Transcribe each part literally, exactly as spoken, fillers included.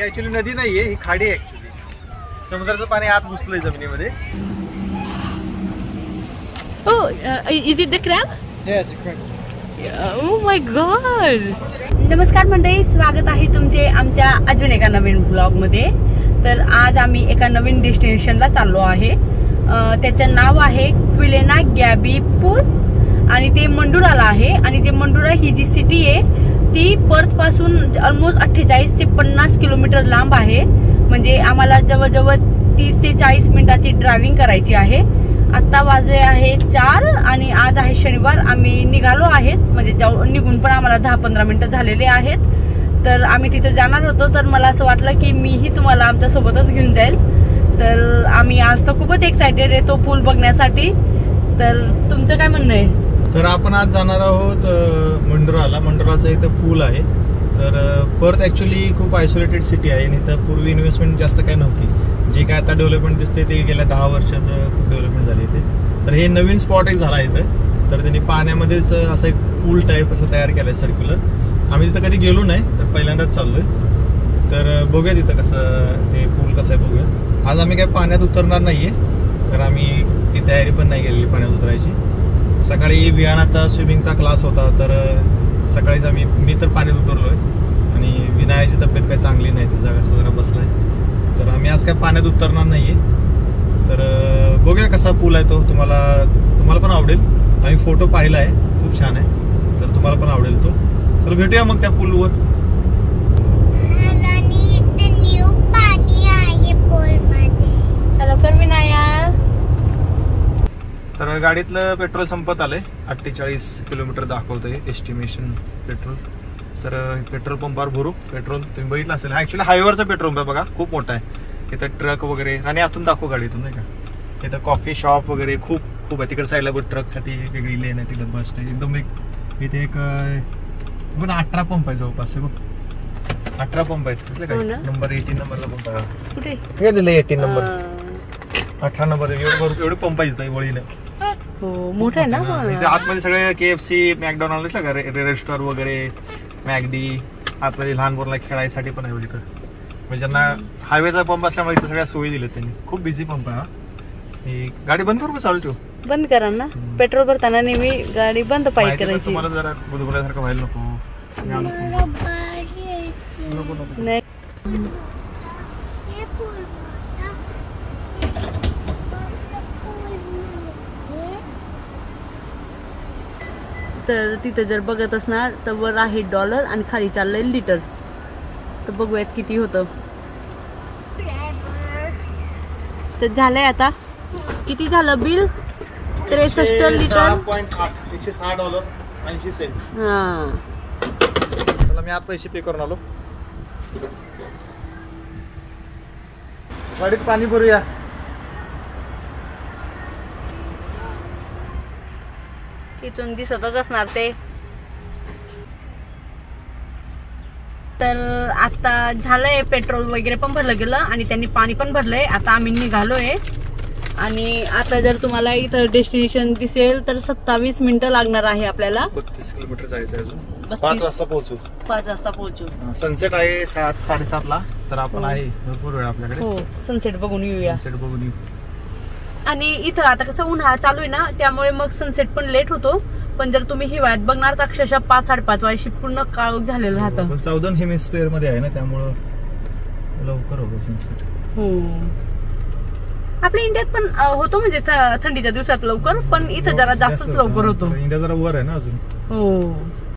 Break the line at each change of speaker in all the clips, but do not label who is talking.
ही actually नदी नाहीये, ही खाडी आहे ऍक्च्युली. समुद्राचं पाणी आत घुसलंय जमिनीमध्ये.
Oh, uh, is it the crab?
Yeah, it's a crab.
Oh my god. नमस्कार मंडळी, स्वागत आहे तुमचे आमच्या अजून एका नवीन ब्लॉग मध्ये. तर आज आम्ही एका नवीन डेस्टिनेशनला चाललो आहे. त्याचं नाव आहे क्विलेना गॅबी पूल आणि ते मंडुराला आहे. आणि ते मंडुरा ही जी सिटी आहे ती पर्थ पासून ऑलमोस्ट अठ्ठेचाळीस ते पन्नास किलोमीटर लांब आहे. म्हणजे आम्हाला जवळजवळ तीस ते चाळीस मिनिटाची ड्रायव्हिंग करायची आहे. आता वाजले आहे चार आणि आज आहे शनिवार. आम्ही निघालो आहेत, म्हणजे निघून पण आम्हाला दहा पंधरा मिनिटं झालेले आहेत. तर आम्ही तिथे जाणार होतो, तर मला असं वाटलं की मीही तुम्हाला आमच्या सोबतच घेऊन जाईल. तर आम्ही आज तर खूपच एक्सायटेड आहे तो पूल बघण्यासाठी. तर तुमचं काय म्हणणं आहे?
तर आपण आज जाणार आहोत मंडुराला. मंडुराचा इथं पूल आहे. तर पर्थ ऍक्च्युली खूप आयसोलेटेड सिटी आहे आणि इथं पूर्वी इन्व्हेस्टमेंट जास्त काय नव्हती. जे काय आता डेव्हलपमेंट दिसते ते गेल्या दहा वर्षात खूप डेव्हलपमेंट झाली इथे. तर हे नवीन स्पॉट एक झाला इथं. तर त्यांनी पाण्यामध्येच असं एक पूल टाईप असं तयार केलंय सर्क्युलर. आम्ही तिथं कधी गेलो नाही, तर पहिल्यांदाच चाललोय. तर बघूया तिथं कसं ते पूल कसं आहे बघूया. आज आम्ही काय पाण्यात उतरणार नाहीये, तर आम्ही ती तयारी पण नाही केलेली पाण्यात उतरायची. सकाळी विहानाचा स्विमिंगचा क्लास होता, तर सकाळीच आम्ही मी तर पाण्यात उतरलोय. आणि विनायाची तब्येत काही चांगली नाही, तिचा कसं जरा बसलाय. तर आम्ही आज काय पाण्यात उतरणार नाहीये. तर बघूया कसा पूल आहे तो. तुम्हाला तुम्हाला पण आवडेल. आम्ही फोटो पाहिला आहे, खूप छान आहे. तर तुम्हाला पण आवडेल तो. चला भेटूया मग त्या पूलवर.
हॅलो कर विनाया.
तर गाडीतलं पेट्रोल संपत आलंय. अठ्ठेचाळीस किलोमीटर दाखवतंय एस्टिमेशन पेट्रोल. तर पेट्रोल पंपावर भरू पेट्रोल. तुम्ही बघितलं असेल, हा ऍक्च्युली हायवेवरचा पेट्रोल पंप बघा, खूप मोठा आहे. इथं ट्रक वगैरे आणि आतून दाखवू गाडीतून नाही का. इथं कॉफी शॉप वगैरे खूप खूप आहे. तिकडे साईडला ट्रकसाठी वेगळी लेन आहे, तिकडे बस आहे. एकदम एक इथे एक अठरा पंप आहे जवळपास. अठरा पंप आहेत. कसले काय नंबर एटीन नंबरला पंप आहे.
कुठे
हे दिलं एटीन नंबर, अठरा नंबर एवढे एवढे पंप आहेत वळीने.
हो मोठं आहे ना.
इथे आतमध्ये सगळे केएफसी मॅकडॉनल्ड रेस्टॉरंट वगैरे मॅगडी. आतमध्ये लहान मुलांना खेळायसाठी पण आहे इकडे. म्हणजे ज्यांना हायवेचा पंप असल्यामुळे इथे सगळ्या सोयी दिल्या त्यांनी. खूप बिझी पंप आहे हा. गाडी बंद करू का चालू ठेवू?
बंद करा ना. पेट्रोल भरताना नेहमी गाडी बंद पाहिजे करायची.
तुम्हाला जरा बुधबुड्यासारखं व्हायला नको.
नाही तर तिथे जर बघत असणार तर वर आहे डॉलर आणि खाली चाललंय लिटर. तर बघूयात किती होतं. तर झालंय आता किती झालं बिल? त्रेसष्ट लिटर
एकशे सहा डॉलर ऐंशी सेंट.
हा
चला मी आत पैसे पे करून आलो. गाडीत पाणी भरूया.
इथून दिसतच असणार ते. तर आता झालंय पेट्रोल वगैरे पण भरलं गेलं आणि त्यांनी पाणी पण भरलंय. आता आम्ही निघालोय आणि आता जर तुम्हाला इथं डेस्टिनेशन दिसेल तर सत्तावीस मिनिटं लागणार आहे आपल्याला.
बत्तीस किलोमीटर जायचं अजून. पाच वाजता पोहोचू.
पाच वाजता पोहोचू.
सनसेट आहे सात साडेसात ला. तर आपण आहे भरपूर वेळ आपल्याकडे.
हो सनसेट बघून येऊया.
सनसेट बघून येऊ.
आणि इथं आता कसं उन्हाळा चालू आहे ना, त्यामुळे मग सनसेट पण लेट होतो. पण जर तुम्ही हिवाळ्यात बघणार तर अक्षरशः पाच साडेपाच वाजता पूर्ण काळोख झालेलं राहतं.
साऊदर्न हेमिस्फिअर मध्ये आहे ना, त्यामुळं लवकर होतो सनसेट.
हो आपल्या इंडियात पण होतो म्हणजे थंडीच्या दिवसात लवकर, पण इथं जरा जास्तच लवकर होतो.
इंडिया जरा वर आहे ना अजून.
हो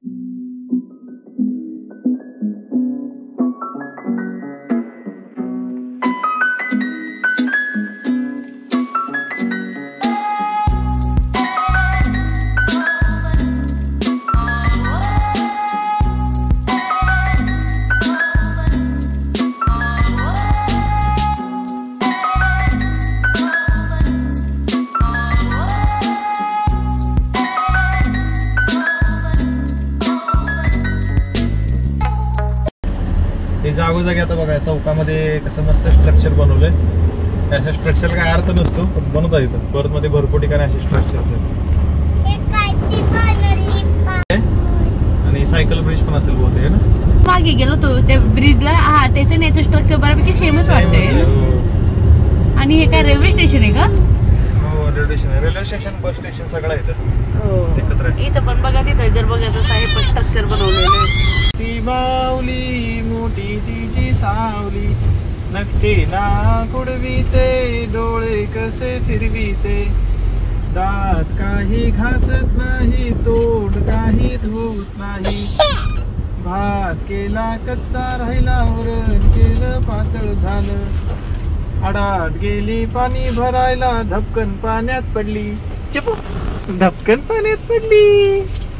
जागोजागी आता बघा चौकामध्ये कसं मस्त स्ट्रक्चर बनवलंय. त्याच्या स्ट्रक्चर काय अर्थ नसतो, पण बनवता येतं. परत मध्ये भरपूर ठिकाणी असे स्ट्रक्चर आहेत. आणि आणि सायकल ब्रिज पण असेल बहुतेक ना.
मागे गेलो तो त्या ब्रिजला. हा त्याचं नेचर स्ट्रक्चर बऱ्यापैकी सेमच वाटतंय. आणि हे काय रेल्वे स्टेशन आहे का?
हो railway station. Railway station bus station सगळं येतं एकत्र.
इथं पण बघा तिथं जर बघायचं आहे पण स्ट्रक्चर बनवलेलं आहे.
ती माऊली मोठी तिची सावली नकटे ना कुडवीते डोळे कसे फिरवीते दात काही घासत नाही तोंड काही धुत नाही भात केला कच्चा राहिला वरण केलं पातळ झालं आडात गेली पाणी भरायला धपकन पाण्यात पडली चपू धपकन पाण्यात पडली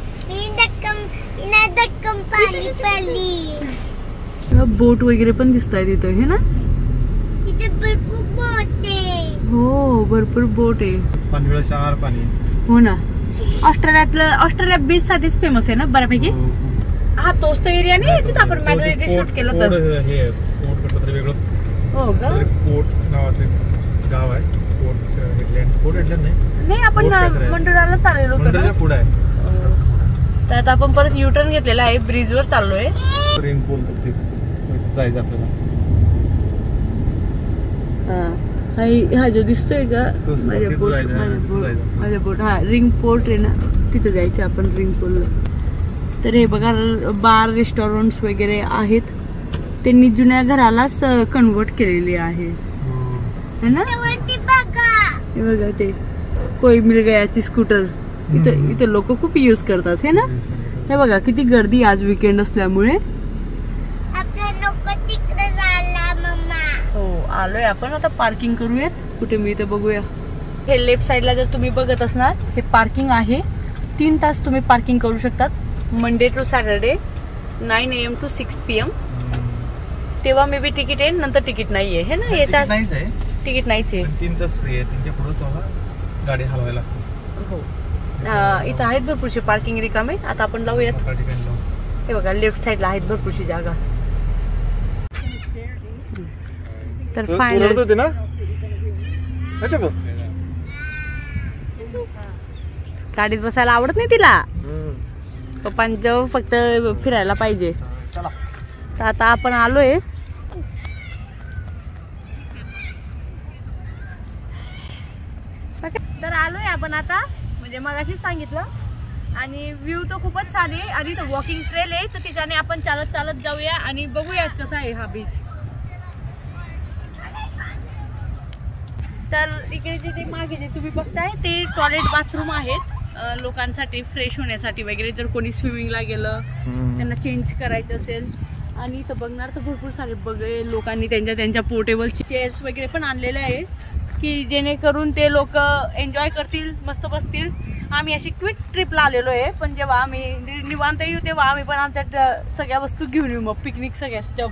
पाणी पडली.
बोट वगैरे पण दिसताय तिथं हे ना.
इथे भरपूर बोट आहे.
हो भरपूर बोट आहे.
पाणी शहर पाणी.
हो ना. ऑस्ट्रेलियातलं ऑस्ट्रेलिया बीच साठीच फेमस आहे ना बऱ्यापैकी. हा तोच तो एरिया नाही जिथं आपण मॅन्डुरा शूट केलं तर.
हे पोर्ट कुठलं तरी वेगळं.
हो का.
पोर्ट नावाचे गाव आहे. Port headland. पोर्ट हेडलँड नाही.
नाही आपण मंडुराला चाललेलो होतो ना.
पुढे आहे.
तर आता आपण परत यू टर्न घेतलेला आहे. ब्रिज वर चाललोय.
रिंग बोलतो ते जायचं आपल्याला.
हा जो दिसतोय का माझ्या बोट माझ्या बोट हा रिंग पोर्ट आहे ना तिथं जायचं आपण रिंग पोर्टला. तर हे बघा बार रेस्टॉरंट्स वगैरे आहेत. त्यांनी जुन्या घरालाच कन्वर्ट केलेली आहे है ना. हे बघा ते कोई मिल गयाची स्कूटर इथं इथं लोक खूप यूज करतात हे ना. हे बघा किती गर्दी आज वीकेंड असल्यामुळे. हो आलोय आपण आता. पार्किंग करूयात कुठे मी इथे बघूया. हे लेफ्ट साइडला जर तुम्ही बघत असणार हे पार्किंग आहे. तीन तास तुम्ही पार्किंग करू शकतात Monday to Saturday nine A M to six P M. तेव्हा मे बी तिकीट आहे नंतर तिकीट नाहीये हे ना. येतात तिकीट नाहीच आहे.
तीन तास फ्री आहे. त्यांच्या पुढे तुम्हाला गाडी हलवायला लागते. हो
इथं आहेत भरपूरशी पार्किंग रिकामे. आता आपण लावूयात. हे बघा लेफ्ट साइडला आहेत भरपूरशी जागा. तर फायनल
होते ना. अच्छा
गाडीत बसायला आवडत नाही तिला. पप्पांजवळ फक्त फिरायला पाहिजे. तर आता आपण आलोय. तर आलोय आपण आता म्हणजे मगाशीच सांगितलं. आणि व्ह्यू तर खूपच छान आहे. आणि इथं वॉकिंग ट्रेल आहे तर तिच्याने आपण चालत चालत जाऊया आणि बघूया कसा आहे हा बीच. तर इकडे जे ते मागे जे तुम्ही बघताय ते टॉयलेट बाथरूम आहेत लोकांसाठी फ्रेश होण्यासाठी वगैरे. जर कोणी स्विमिंगला गेलं त्यांना चेंज करायचं असेल. आणि इथं बघणार तर भरपूर सारे बघे लोकांनी त्यांच्या त्यांच्या पोर्टेबल चेअर्स वगैरे पण आणलेले आहे की जेणेकरून ते लोक एन्जॉय करतील मस्त बसतील. आम्ही अशी क्विक ट्रिपला आलेलो आहे पण जेव्हा आम्ही निवांत येऊ तेव्हा आम्ही पण आमच्या सगळ्या वस्तू घेऊन येऊ मग पिकनिक सगळ्या स्टफ.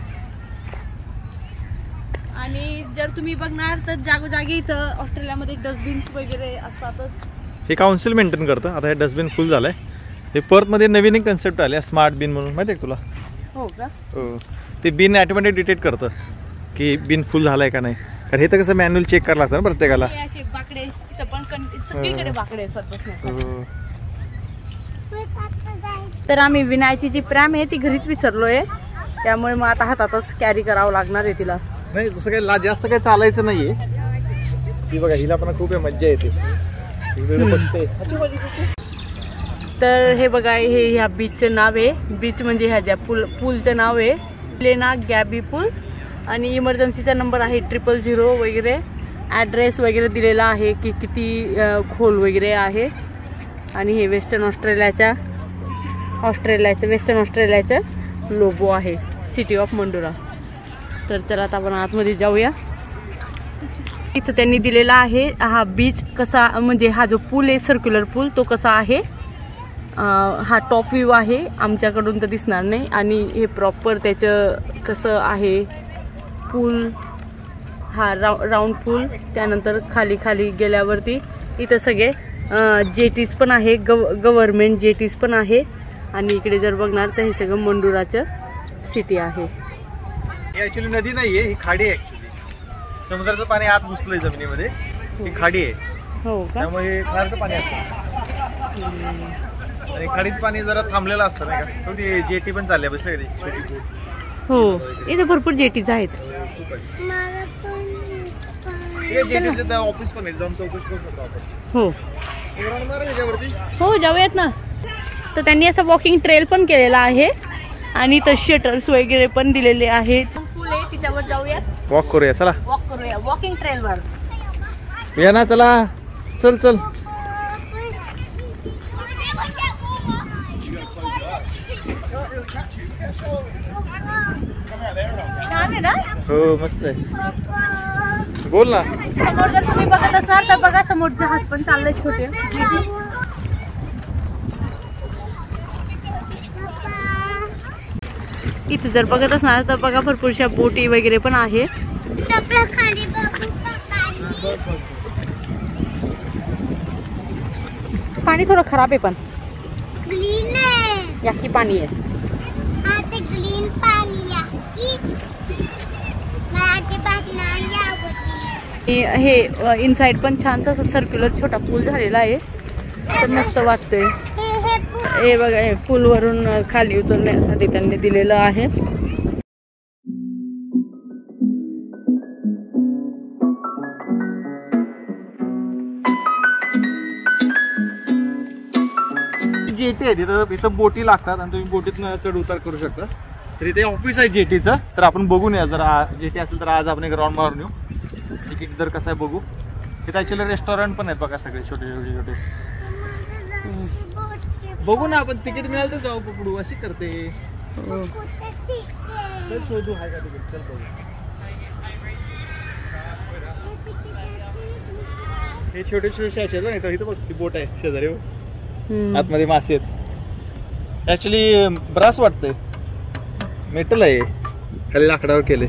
आणि जर तुम्ही बघणार तर जागोजागी इथं ऑस्ट्रेलियामध्ये डस्टबिन्स वगैरे असतातच.
हे काउन्सिल मेंटेन करतं. आता हे डस्टबिन फुल झालंय. हे परतमध्ये नवीन एक कन्सेप्ट आले स्मार्ट बिन म्हणून माहिती आहे तुला.
हो का.
हो ते बिन ऑटोमॅटिक डिटेक्ट करतं की बिन फुल झालाय का नाही. कारण हे तर कसं मॅन्युअल चेक करायला लागतं ना प्रत्येकाला.
असे बाकडे इथं पण सगळीकडे बाकडे असतात बसण्यासाठी. तर आम्ही विनायची जी प्रॅम आहे ती घरीच विसरलोय त्यामुळे मग आता हातातच कॅरी करावं लागणार आहे तिला.
नाही जसं काही जास्त काही चालायचं नाहीये. ती बघा हिला पण खूप मज्जा येते.
तर हे बघा हे ह्या बीचचं नाव आहे. बीच म्हणजे ह्या ज्या पूल पूलचं नाव आहे क्विलेना गॅबी पूल. आणि इमर्जन्सीचा नंबर आहे ट्रिपल झिरो वगैरे. ॲड्रेस वगैरे दिलेला आहे की किती खोल वगैरे आहे. आणि हे वेस्टर्न ऑस्ट्रेलियाच्या ऑस्ट्रेलियाचं वेस्टर्न ऑस्ट्रेलियाचं लोगो आहे सिटी ऑफ मंडुरा. तर चला आता आपण आतमध्ये जाऊया. इथं त्यांनी दिलेला आहे हा बीच कसा म्हणजे हा जो पूल आहे सर्क्युलर पूल तो कसा आहे. हा टॉप व्ह्यू आहे आमच्याकडून तर दिसणार नाही. आणि हे प्रॉपर त्याचं कसं आहे पूल हा राउ राऊंड पूल. त्यानंतर खाली खाली गेल्यावरती इथं सगळे जेटीज पण आहे गव गव्हर्मेंट जेटीज पण आहे. आणि इकडे जर बघणार तर हे सगळं मंडुराचं सिटी आहे.
ही ऍक्च्युली नदी नाहीये ही खाडी आहे. ऍक्च्युली समुद्राचं पाणी आत घुसलंय जमिनीमध्ये. ही खाडी आहे.
हो का.
त्यामुळे खारचं पाणी असतं. आणि खाडीच पाणी जरा थांबलेलं असतं नाही का. ती जेटी पण चालली आहे बसले छोटी.
हो इथे भरपूर जेटीज आहेत.
जेटीचं ऑफिस पण आहे, जाऊन चौकशी करू शकतो आपण.
हो
त्याच्यावरती
हो जाऊयात ना. तर त्यांनी असं वॉकिंग ट्रेल पण केलेला आहे आणि तर शटर्स वगैरे पण दिलेले आहेत. पूल आहे तिच्यावर जाऊयात,
वॉक करूया. चला
वॉक करूया वॉकिंग ट्रेलवर.
या ना चला चल चल.
छान आहे ना.
हो मस्त आहे. बोल ना.
समोर जर तुम्ही बघत असाल तर बघा समोर जहाज पण चाललंय छोटे. इथे जर बघत असणार तर बघा भरपूरशा बोटी वगैरे पण आहे. पाणी थोडं खराब आहे पण
ग्रीन आहे.
याकी पाणी आहे.
हा ते ग्रीन पाणी आहे. मला ते बाटला आवडते.
हे इनसाइड पण छानसा असं सर्क्युलर छोटा पूल झालेला आहे. तर मस्त वाटतंय. हे बघा हे पूल वरून खाली उतरण्यासाठी त्यांनी दिलेलं आहे.
जेटी आहे तिथं, इथं बोटी लागतात आणि तुम्ही बोटीतनं चढ उतार करू शकता. तर इथे ऑफिस आहे जेटीचं. तर आपण बघून या, जर जेटी असेल तर आज आपण एक राऊंड मारून येऊ. तिकीट जर कसं आहे बघू. तिथे ऍक्च्युअली रेस्टॉरंट पण आहेत बघा सगळे छोटे छोटे छोटे. बघू ना आपण, तिकीट मिळालं तर जाऊ पकडू. अशी करते शोधू आहे का तिकीट. चल बघू. हे छोटे छोटे असे ना इथं बघ ती बोट आहे शेजारी. आतमध्ये मासे आहेत. ऍक्च्युली ब्रास वाटतंय, मेटल आहे, खाली लाकडावर केले.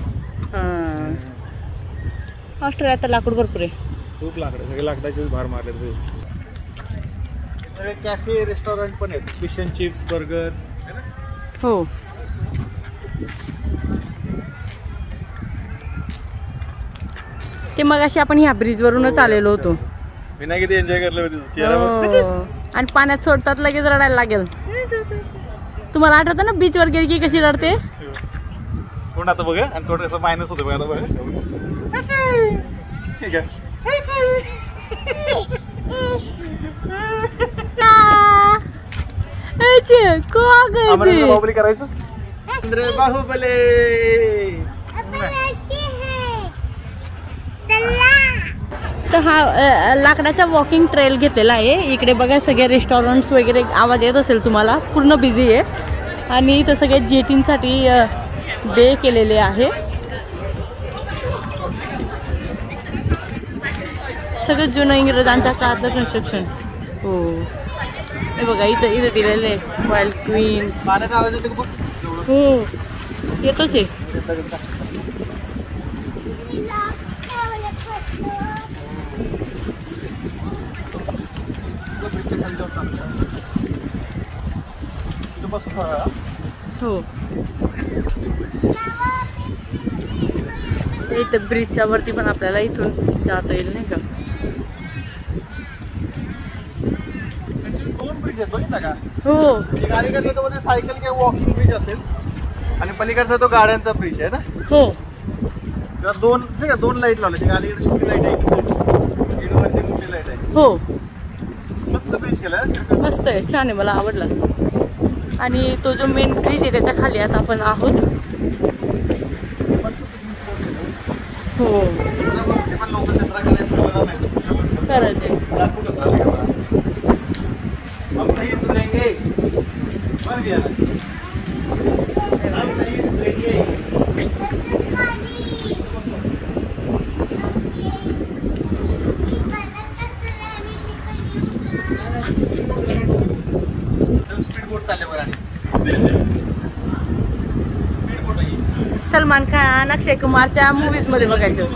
ऑस्ट्रेलियात तर लाकूड भरपूर आहे.
खूप लाकड, सगळे लाकडाचे भार मारले. कॅफे रेस्टॉरंट पण आहेत. Fish and chips, burger.
हो ते मग अशी आपण ह्या ब्रिज वरूनच आलेलो होतो.
मी नाही किती एन्जॉय करलं होते.
आणि पाण्यात सोडतात लगेच रडायला लागेल. तुम्हाला आठवतं ना बीच वर गेली की कशी रडते.
कोण आता बघ. आणि थोडंसं मायनस होतं बघा. आता बघ ठीक आहे. बाहुबली करायचं. बाहुबली
तर हा लाकडाचा वॉकिंग ट्रेल घेतलेला आहे. इकडे बघा सगळे रेस्टॉरंट्स वगैरे आवाज येत असेल तुम्हाला. पूर्ण बिझी आहे आणि इथं सगळे जेटिंगसाठी बे केलेले आहे. सगळं जुनं इंग्रजांच्या काळातलं कन्स्ट्रक्शन. हो हे बघा इथं इथं दिलेले रॉयल क्वीन.
पाण्याचा आवाज येतो का?
हो येतोच आहे. हो इथं ब्रिजच्या वरती पण आपल्याला इथून जाता येईल नाही का.
दोन ब्रिज आहेत बघितला का.
हो
एक अलीकडचा तो मध्ये सायकल किंवा वॉकिंग ब्रिज असेल आणि पलीकडचा तो गाड्यांचा ब्रिज आहे ना.
हो
तर दोन ठीक आहे. दोन लाईट लावले. अलीकडे छोटी लाईट आहे, इकडे मोठी लाईट आहे.
हो
मस्त ब्रिज केला.
मस्त आहे, छान आहे, मला आवडला. आणि तो जो मेन ब्रिज आहे त्याच्या खाली आता आपण आहोत. हो खरंच आहे. सलमान खान अक्षय कुमारच्या मूवीज मध्ये बघायचं.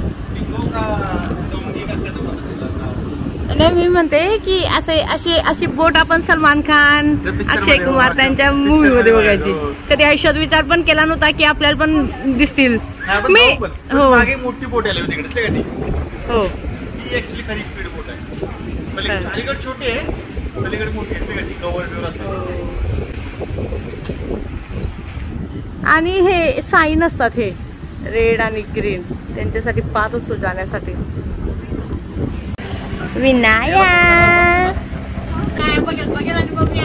नाही मी म्हणते की असे अशी अशी बोट आपण सलमान खान अक्षय कुमार त्यांच्या मूवी मध्ये बघायची. कधी आयुष्यात विचार पण केला नव्हता की आपल्याला पण दिसतील.
मी हो मागे मोठी बोट आली होती इकडे.
हो
ही ऍक्च्युअली खरी स्पीड बोट आहे. अलीकडे छोटी आहे पलीकडे मोठी असते का ती कव्हर बिवर असते.
आणि हे साईन असतात हे रेड आणि ग्रीन, त्यांच्यासाठी पाहत असतो जाण्यासाठी. विनाया काय बघेल बघेल आणि मग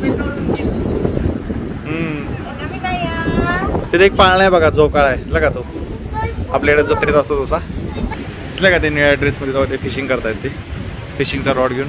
तिथे एक पाळणा आहे बघा, जो काळा आहे लगा तो आपल्याकडे जत्रेत असतो तसा. इथलं का ते निळ्या ड्रेसमध्ये जाऊ ते फिशिंग करतायत, ते फिशिंगचा रॉड घेऊन.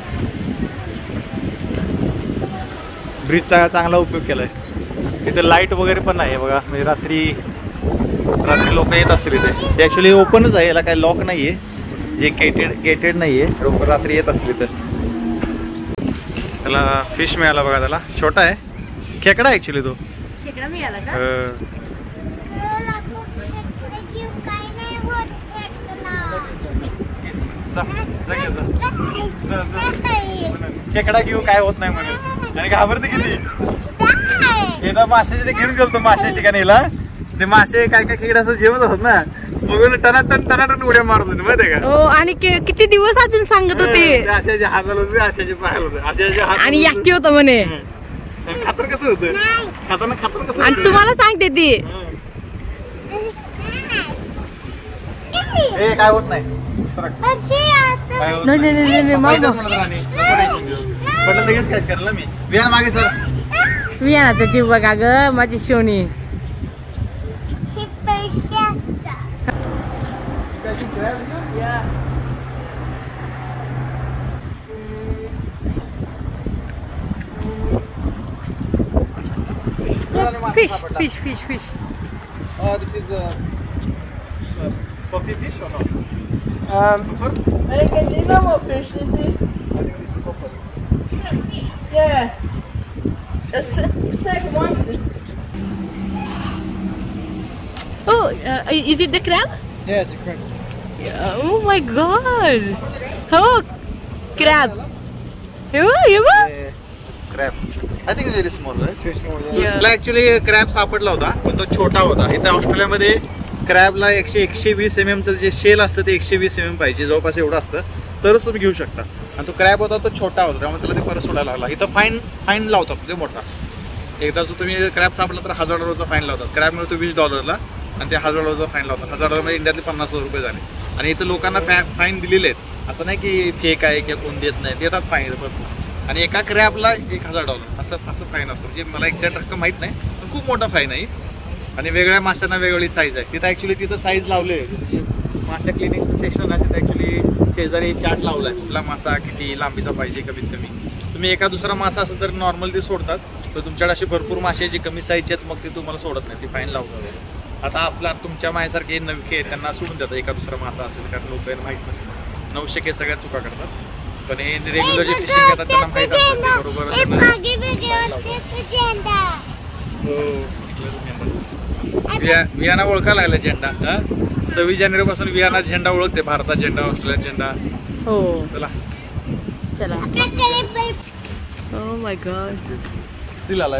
ब्रिजचा चांगला उपयोग केलाय. इथे लाईट वगैरे पण आहे बघा, म्हणजे रात्री रात्री लोक येत असतील इथे. ते ॲक्च्युली ओपनच आहे, याला काही लॉक नाही आहे, जे गेटेड गेटेड नाही आहे. लोक रात्री येत असतील इथं. त्याला फिश मिळाला बघा, त्याला छोटा आहे, खेकडा ॲक्च्युली तो.
खेकडा मिळाला का?
खेकडा घेऊ काय होत नाही म्हणून, आणि घाबरते किती. एकदा माशाचे घेऊन गेलो माशाच्या ठिकाणी, ते मासे काय काय खेकडे असं जेवत असत ना, बघून टनाटन टनाटन उड्या मारत होते माहितीये का.
हो, आणि किती दिवस अजून सांगत होते.
आशाचे हाताला होते, आशाचे पायाला होते, आशाचे हात
आणि याकी होतं म्हणे.
खातर कसं होतं, खाताना खातर कसं.
आणि तुम्हाला सांगते ती
काय होत नाही. लगेच काय करायला मी विहान मागे सर.
विहानाचा जीव बघा ग माझी शोनी. Fish, fish, fish, fish.
Oh, this is a uh, puppy fish or not?
Um,
Puffer?
I can you know what fish this is?
I think this is puffer.
Yeah. The se second one.
Oh, uh, is it the crab?
Yeah, it's a crab.
Yeah, oh my god. Oh, crab. You, you.
Yeah, it's crab. I think it's very small, right? Too small. Yeah.
Yeah.
Actually, crab सापडला होता, पण तो छोटा होता. इथे ऑस्ट्रेलियामध्ये क्रॅबला एकशे एकशे वीस एम एमचं जे शेल असतं ते एकशे वीस एम एम पाहिजे, जवळपास एवढं असतं तरच तुम्ही घेऊ शकता. आणि तो क्रॅब होता तो छोटा होता, त्यामुळे त्याला ते परत सोडायला लागला. इथं फाईन फाईन लावतात ते मोठा. एकदा जो तुम्ही क्रॅब सापडला तर हजार डॉलरचा फाईन लावतात. क्रॅब मिळतो वीस डॉलरला आणि ते हजार डॉलरचा फाईन लावतात. हजार डॉलरमध्ये इंडियातले पन्नास हजार रुपये झाले. आणि इथं लोकांना फॅ फाईन दिलेले आहेत, असं नाही की फेक आहे किंवा कोण देत नाही, देतात फाईन पण. आणि एका क्रॅबला एक हजार डॉलर असं असं फाईन असतो. म्हणजे मला एक्झॅक्ट रक्कम माहीत नाही, पण खूप मोठा फाईन आहे. आणि वेगळ्या माशांना वेगवेगळी साईज आहे. तिथं ॲक्च्युली तिथं साईज लावले, मासा क्लिनिंगचं सेक्शन आहे तिथं. ॲक्च्युली शेजारी चार्ट लावला आहे, कुठला मासा किती लांबीचा पाहिजे कमीत कमी. तुम्ही एका दुसरा मासा असेल तर नॉर्मल ते सोडतात, तर तुमच्याकडे असे भरपूर मासे जे कमी साईजचे आहेत मग ते तुम्हाला सोडत नाही, ती फाईन लावतात. आता आपला तुमच्या माझ्यासारखे नवखे त्यांना सोडून देतात एका दुसरा मासा असेल, कारण लोकांना माहीत नसतं. नऊशे के सगळ्यात चुका करतात, पण हे रेग्युलर जे फिशिंग करतात त्यांना माहीत असतं ते बरोबर. विहाना ओळखायला लागला झेंडा. सव्वीस जानेवारी पासून विहाना झेंडा ओळखते, भारतात झेंडा, ऑस्ट्रेलियात झेंडा.
हो
चला
चला. ओह माय गॉड,
स्टिल आलाय.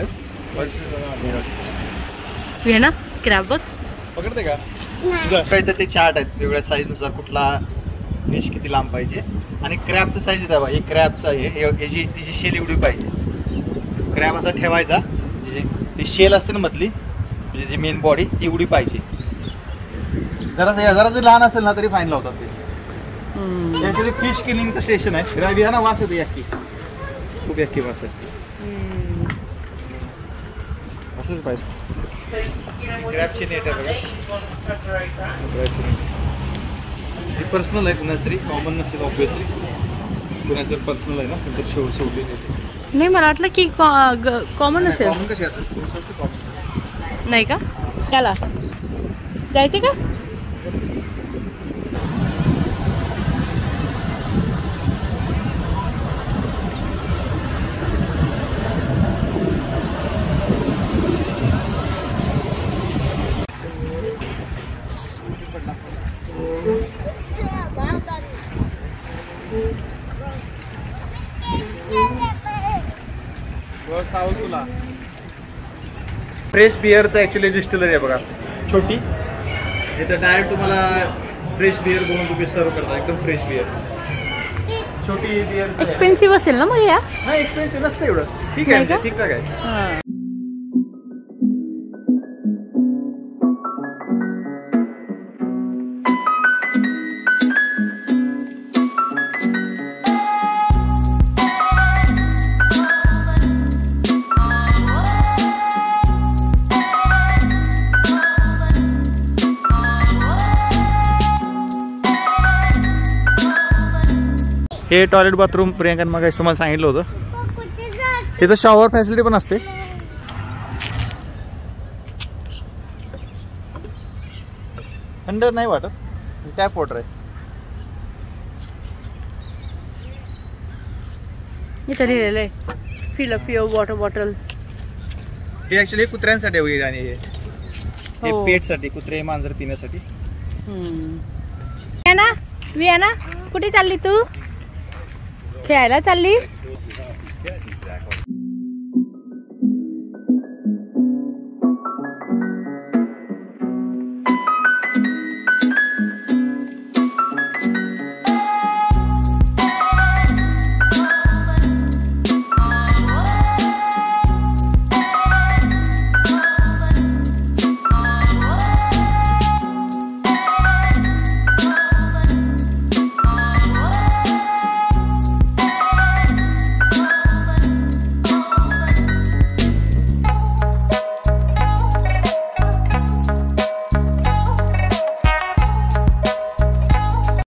विहाना क्रॅब बघ,
पकडते का? काही तर ते चार्ट आहेत वेगवेगळ्या साईज नुसार कुठला फिश किती लांब पाहिजे. आणि क्रॅबचं साईज येतं बघा, हे क्रॅबचं आहे, ह्याची तिची शेल एवढी पाहिजे. क्रॅब असा ठेवायचा, ती शेल असते ना मधली, म्हणजे जी मेन बॉडी एवढी पाहिजे. जरा जरा जर लहान असेल ना तरी फाईन लावतात ते. त्याच्यात फिश किलिंगचं स्टेशन आहे. विहाना वास येतो याकी, खूप याकी वास आहे. असंच पाहिजे. क्रॅबची नेट आहे बघा, ही पर्सनल आहे, कुणाच तरी कॉमन नसेल ऑब्विसली. कुणाच जर पर्सनल आहे ना तर शेव शेवटी
नाही, मला वाटलं की कॉमन असेल.
कॉमन कशी असेल, कॉमन
नाही का? त्याला जायचं का?
तुला फ्रेश बिअरचं ॲक्च्युली डिस्टिलरी आहे बघा, छोटी. इथं डायरेक्ट तुम्हाला फ्रेश बिअर बनवून तुम्ही सर्व करता, एकदम फ्रेश बिअर. छोटी बियर
एक्सपेन्सिव्ह असेल ना मग या?
नाही एक्सपेन्सिव्ह नसतं एवढं. ठीक आहे म्हणजे ठीक ठाक आहे. हे टॉयलेट बाथरूम प्रियंका मग तुम्हाला सांगितलं होतं. इथं शॉवर फॅसिलिटी पण असते. थंड नाही वाटत. टॅप वॉटर आहे.
इथं लिहिलेलं आहे fill up your water bottle.
हे ऍक्च्युली कुत्र्यांसाठी वगैरे आणि हे हे पेटसाठी कुत्रे मांजर पिण्यासाठी.
ना मी आहे ना कुठे चालली तू? खेळायला चालली?